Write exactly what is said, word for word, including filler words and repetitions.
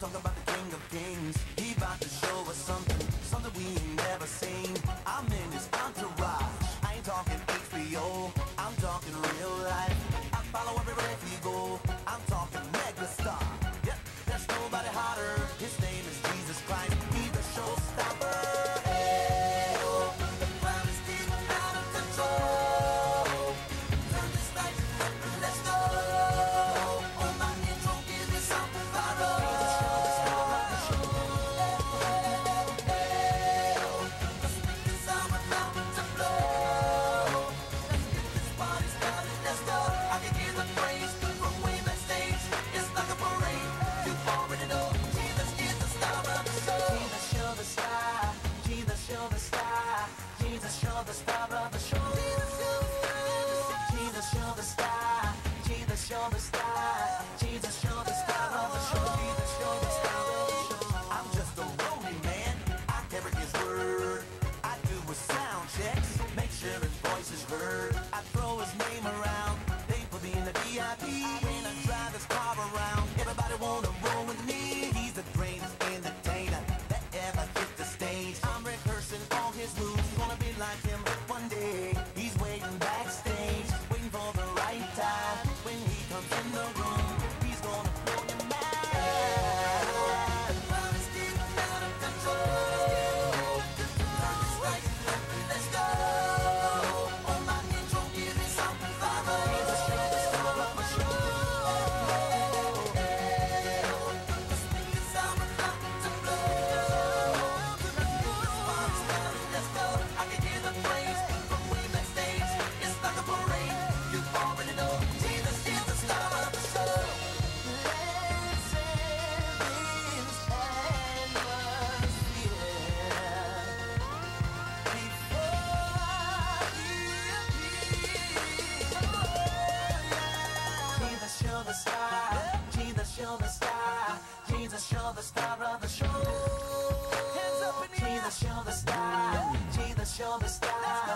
talk about the King of Kings. He about to show us something, something we ain't never seen. I'm in his entourage. I ain't talking H B O, I'm talking real life. I follow everywhere he go. I'm talking mega star. Yep, there's nobody hotter. His name is Jesus Christ. He's the showstopper. Hey, oh, the crowd is getting out of control. Turn this light up and let's go. On my intro, give me something viral. He's the showstopper. Hey, oh, the speakers are about to blow. Let's get this party started. Let's go. I can hear the praise from way backstage. It's like a parade. You already know. Jesus is the star of the show. Jesus, show the star. Jesus, show the star. Jesus, show the star of the show. Jesus, show the star. Jesus, show the star. Jesus, show the star of the show. Jesus, show the star of the show. I'm just a rolling man. I carry his word. I do his sound checks. Make sure his voice is heard. I throw his name around. They put me in the V I P. When I drive this car around, everybody wanna roll with me. He's the greatest entertainer that ever hit the stage. I'm rehearsing all his moves. Gonna be like him one day. He's waiting backstage, waiting for the right time. When he comes in the room, he's gonna blow your mind. The crowd is getting out of control. Turn this light up and let's go. On my intro, give me something viral. He's the show, the star of the show. The speakers are about to blow. Let's get this party started, let's go. I can hear the praise from way backstage. It's like a parade. You already know. Jesus is the star of the show. Let's set this atmosphere before he appears. Jesus, show the star. Jesus, show the star. Jesus, show the star of the show. Hands up in the air. Jesus, show the star. Jesus, show the star.